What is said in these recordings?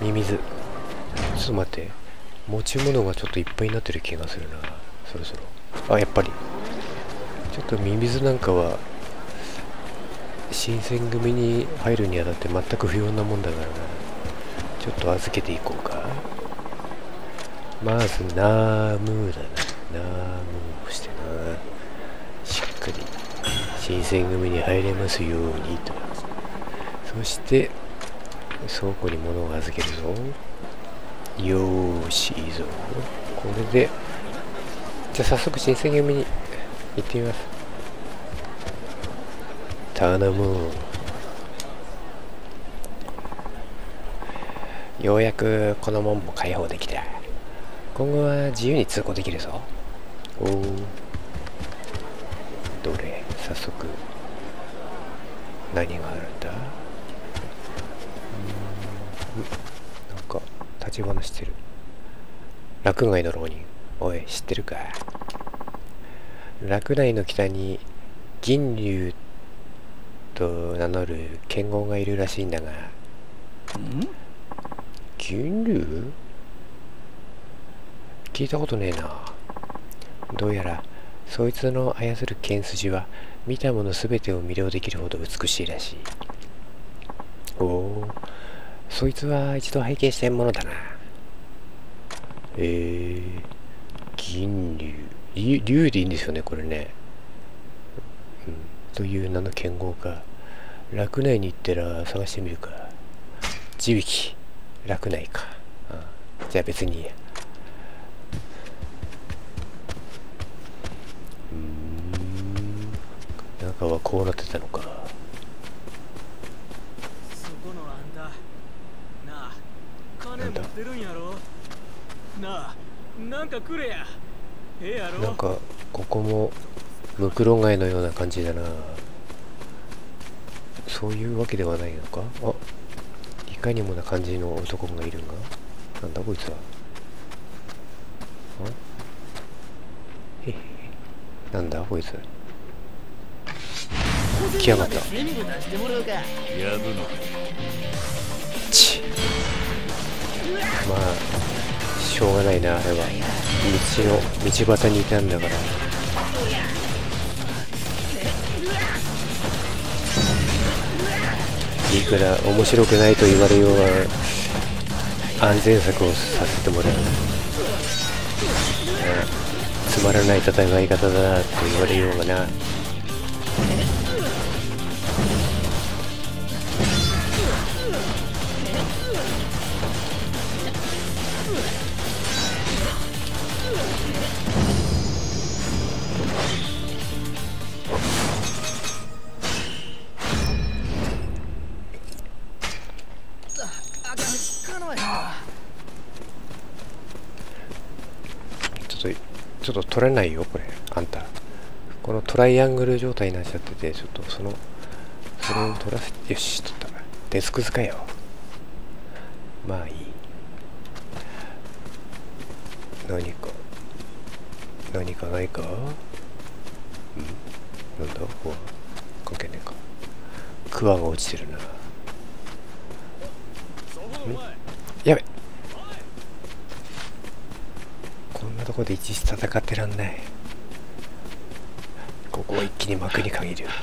ミミズ。ちょっと待って、持ち物がちょっといっぱいになってる気がするな。そろそろ。あ、やっぱりちょっとミミズなんかは新選組に入るにあたって全く不要なもんだからな。ちょっと預けていこうか。まずナームーだな。ナームーをしてな、しっかり新選組に入れますようにと。そして倉庫に物を預けるぞ。よーし、いいぞ。これでじゃあ早速新選組に行ってみます。頼む。ようやくこの門も開放できた。今後は自由に通行できるぞ。おお、どれ、早速何があるんだ。なんか立ち話してる。洛外の浪人、おい知ってるか。洛内の北に銀龍と名乗る剣豪がいるらしいんだが。銀龍？聞いたことねえな。どうやらそいつの操る剣筋は見たものすべてを魅了できるほど美しいらしい。おお、そいつは一度拝見したいものだな。銀龍、龍でいいんですよねこれね。という名の剣豪か。洛内に行ったら探してみるか。地引き洛内か。じゃあ別にいいや。中はこうなってたのか。 そこのあんたなあ、金持ってるんやろ。なあ、なんかくれや。やろ。 なんかここもムクロ貝のような感じだな。そういうわけではないのか。あ、いかにもな感じの男がいるんが。なんだこいつは。へへ、なんだこいつ。来やがった。ち、まあしょうがないな。あれは道端にいたんだから。いくら面白くないと言われようが安全策をさせてもらう。つまらない戦い方だなと言われようがな。ちょっと取れないよこれ。あんたこのトライアングル状態になっちゃってて、ちょっとそれを取らせて。よし、取った。デスク使えよ。まあいい。何かないか。なんだこう、関係ねえか。クワが落ちてるな。やべ、こんなとこで一時戦ってらんない。ここを一気に幕に限る。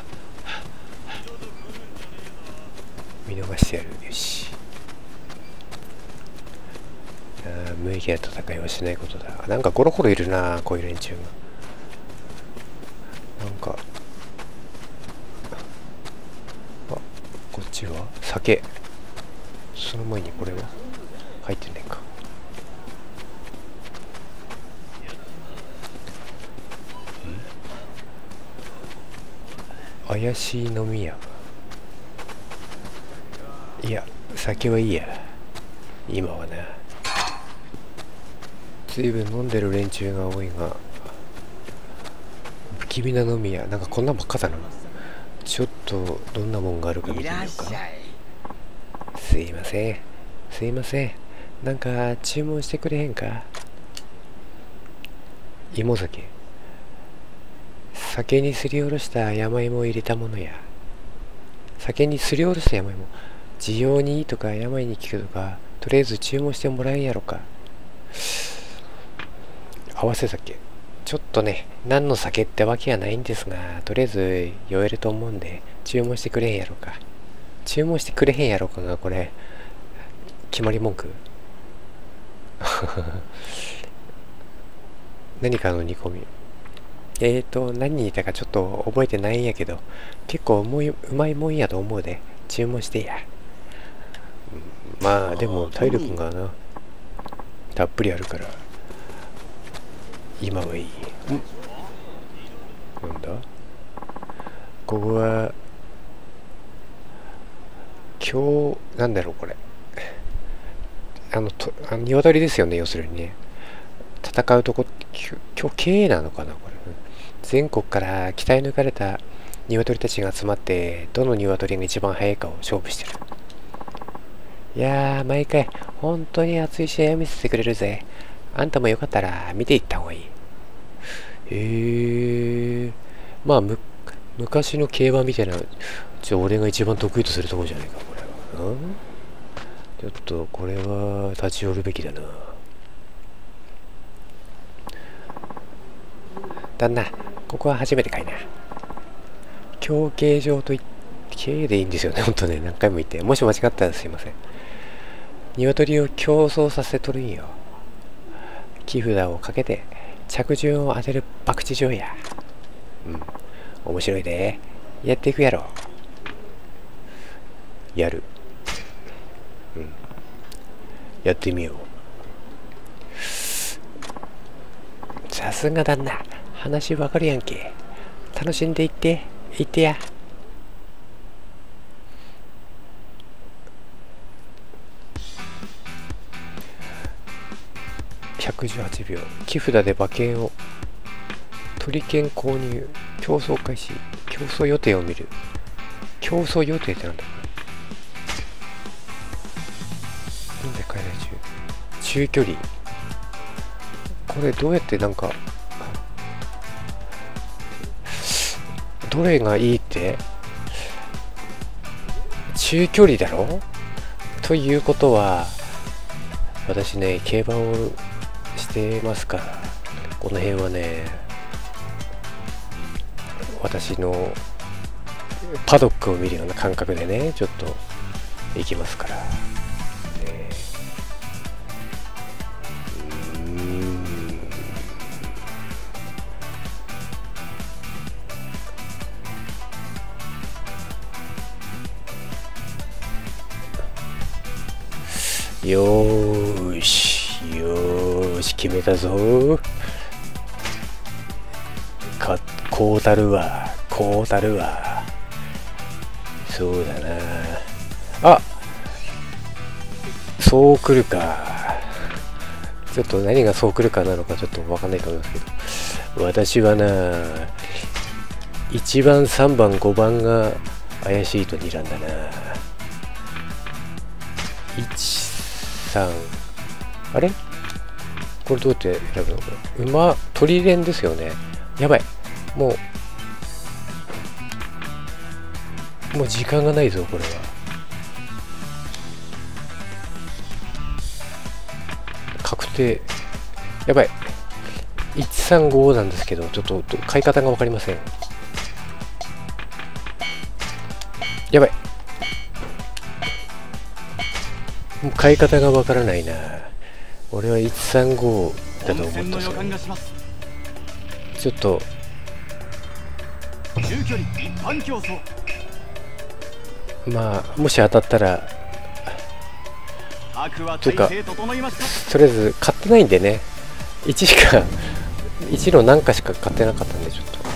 見逃してやる。よし。無意義な戦いはしないことだ。なんかゴロゴロいるな、こういう連中が。なんかこっちは酒。その前にこれは入ってないか。怪しい飲み屋。いや、酒はいいや今はな。随分飲んでる連中が多いが、不気味な飲み屋。なんかこんなばっかだな。ちょっとどんなもんがあるか見てみようか。すいません、すいません、なんか注文してくれへんか。芋酒。酒にすりおろした山芋を入れたものや。酒にすりおろした山芋、需要にいいとか病に効くとかとりあえず注文してもらえんやろか。合わせ酒。ちょっとね、何の酒ってわけはないんですが、とりあえず酔えると思うんで、注文してくれへんやろか。注文してくれへんやろかが、これ、決まり文句何かの煮込み。何にいたかちょっと覚えてないんやけど、結構うまいもんやと思うで、注文してや。まあ、でも体力がな、たっぷりあるから、今はいい。なんだここは、今日、なんだろうこれ。鶏ですよね、要するにね。戦うとこ、今日経営なのかなこれ。全国から鍛え抜かれた鶏たちが集まって、どの鶏が一番速いかを勝負してる。いやー、毎回、本当に熱い試合を見せてくれるぜ。あんたもよかったら見ていった方がいい。まあ、昔の競馬みたいな、俺が一番得意とするところじゃないか、これは。ちょっと、これは立ち寄るべきだな。旦那、ここは初めてかいな。競技場と経営でいいんですよね、ほんとね、何回も言って。もし間違ったらすいません。鶏を競争させとるんよ。木札をかけて、着順を当てる博打場や。面白いで。やっていくやろ。やる。やってみよう。さすが旦那。話わかるやんけ。楽しんでいって、いってや。118秒。木札で馬券を。鳥券購入。競争開始。競争予定を見る。競争予定ってなんだこれ。現在開催中。中距離。これどうやってなんか、どれがいいって？中距離だろ？ということは、私ね、競馬をしてますから、この辺はね、私のパドックを見るような感覚でね、ちょっと行きますから。よーし決めたぞ。こうたるわ。そうだなあ。そう来るか。ちょっと何がそう来るかなのかちょっと分かんないと思いますけど、私はな、1番3番5番が怪しいと睨んだな。あれこれどうやって選ぶのこれ。鳥連ですよね。やばい。もう時間がないぞ、これは。確定。やばい。135なんですけど、ちょっと買い方が分かりません。やばい。もう買い方がわからないな。俺は135だと思ったさ。ちょっとまあもし当たったらというか、とりあえず買ってないんでね、1の何かしか買ってなかったんで、ちょっと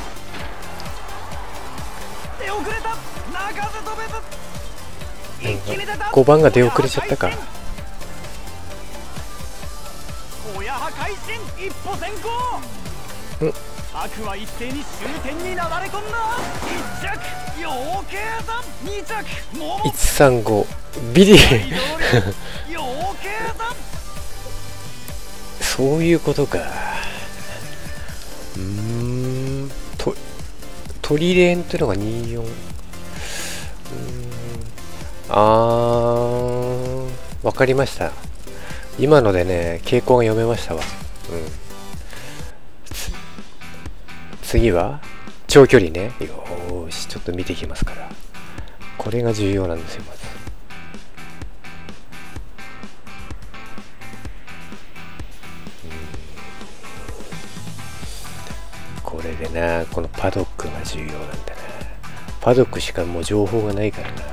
5番が出遅れちゃったか。135ビリそういうことか。鳥レーンっていうのが24。 わかりました。今のでね傾向が読めましたわ。次は長距離ね。よーし、ちょっと見ていきますから。これが重要なんですよ。まずこれでな、このパドックが重要なんだな。パドックしかもう情報がないからな。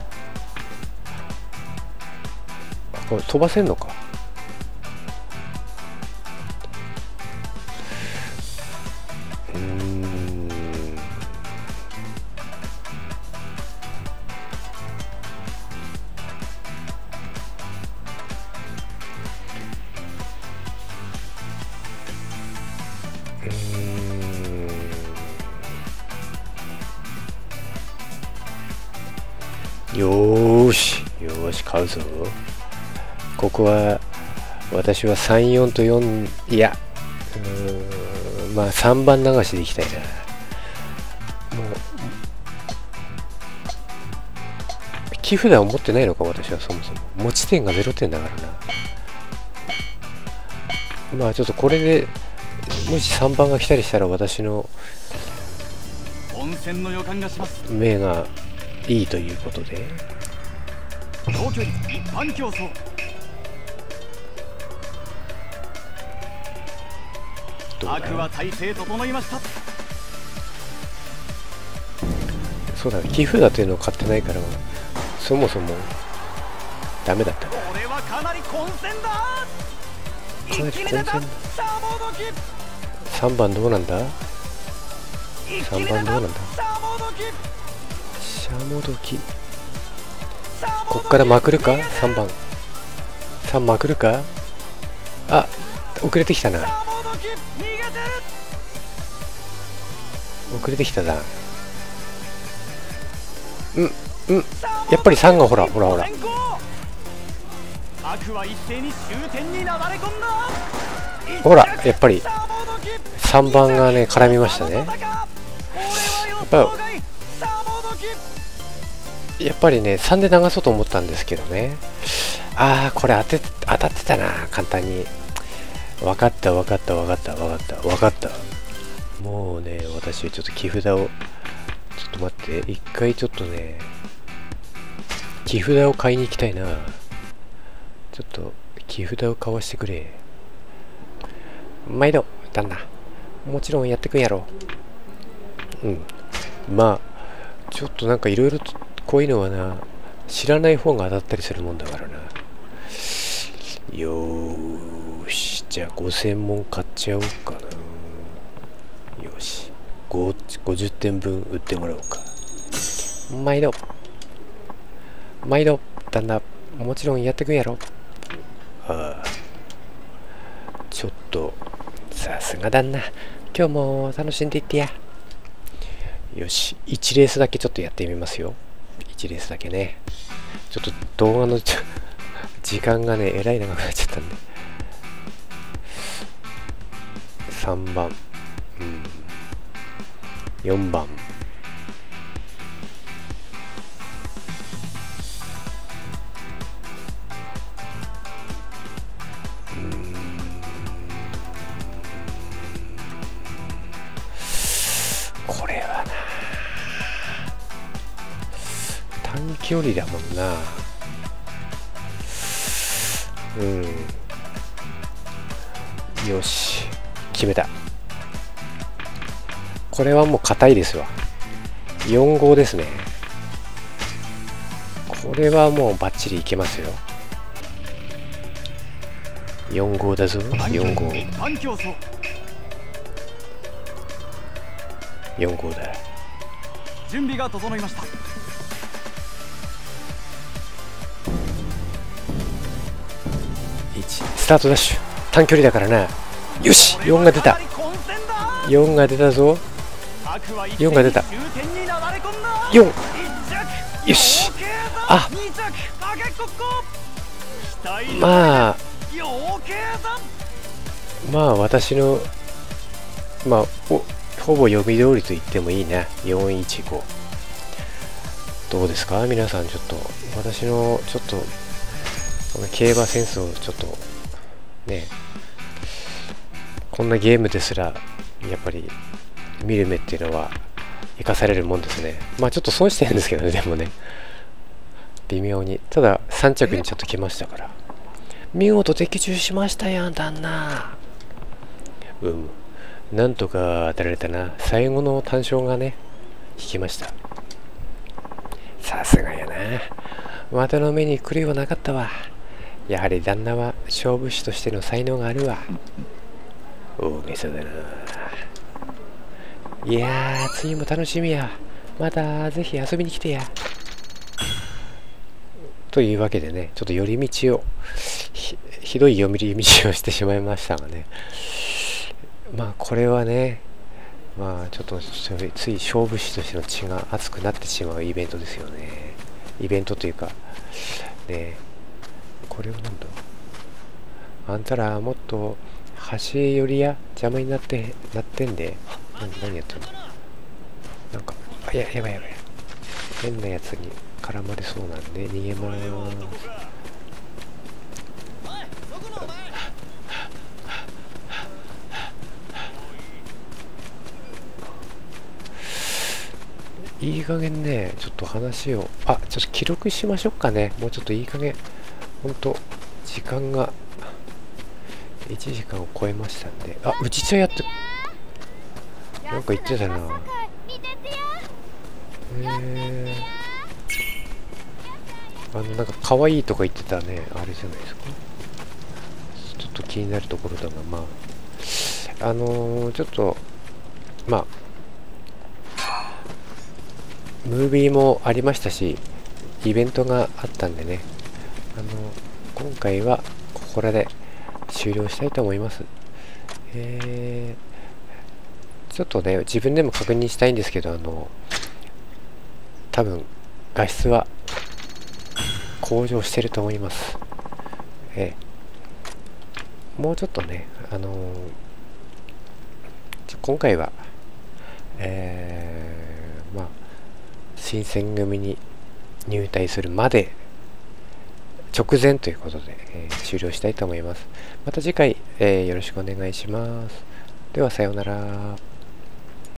これ飛ばせんのか。よーし買うぞ。ここは私は34と4、いやまあ3番流しでいきたいな。もう木札を持ってないのか、私は。そもそも持ち点が0点だからな。まあちょっとこれでもし3番が来たりしたら私の目がいいということで、 長距離一般競争。悪は体勢整いました。 そうだね、寄付だというのを買ってないからそもそもダメだった。 これはかなり混戦だ。 かなり混戦だ。3番どうなんだ。3番どうなんだ。シャモドキ。こっからまくるか。3番3まくるか。あ、遅れてきたな。遅れてきたな。やっぱり3がほら。ほら、やっぱり3番がね絡みましたね。やっぱりね3で流そうと思ったんですけどね。ああ、これ当たってたな、簡単に。分かった。もうね、私ちょっと木札を、ちょっと待って、一回ちょっとね木札を買いに行きたいな。ちょっと木札を買わしてくれ。毎度旦那、もちろんやってくんやろ。まあちょっとなんかいろいろとこういうのはな、知らない方が当たったりするもんだからな。よーし、じゃあ5000問買っちゃおうかな。よし、50点分売ってもらおうか。毎度旦那、もちろんやってくんやろ。ああ、ちょっとさすが旦那、今日も楽しんでいってや。よし、1レースだけちょっとやってみますよ。1レースだけね。ちょっと動画の時間がねえらい長くなっちゃったんで。3番、4番、これはな、短距離だもんな。よし、決めた。これはもう硬いですわ。4号ですね。これはもうバッチリいけますよ。4号だぞ、4号。4号だ。 準備が整いました。 スタートダッシュ、短距離だからな。よし、4が出た。4が出たぞ。4が出た。4、よし。あ、まあ私のほぼ読み通りと言ってもいいな。415どうですか皆さん。ちょっと私のちょっとこの競馬センスをちょっとね、こんなゲームですらやっぱり見る目っていうのは生かされるもんですね。まあちょっと損してるんですけどね、でもね微妙に。ただ3着にちょっと来ましたから、見事的中しましたやん旦那。なんとか当てられたな。最後の単勝がね引きました。さすがやな、股の目に狂いはなかったわ。やはり旦那は勝負師としての才能があるわ。大げさだな。いやー次も楽しみや。またぜひ遊びに来てや。というわけでね、ちょっと寄り道を ひどい寄り道をしてしまいましたがね、まあこれはね、まあちょっとつい勝負師としての血が熱くなってしまうイベントですよね。イベントというかね。これはなんだ、あんたらもっと橋寄りや邪魔になってんで。何やってんの。なんかやばい変なやつに絡まれそうなんで逃げまーす。いい加減ね、ちょっと話をちょっと記録しましょうかね。もうちょっといい加減、ほんと時間が1時間を超えましたんで。うちちゃんやってなんか言ってたな。なんか可愛いとか言ってたね、あれじゃないですか。ちょっと気になるところだが、まあちょっとまあムービーもありましたし、イベントがあったんでね、今回はここらで終了したいと思います。ちょっとね自分でも確認したいんですけど、多分画質は向上してると思います。もうちょっとね、今回はまあ新選組に入隊するまで直前ということで、終了したいと思います。また次回、よろしくお願いします。ではさようなら。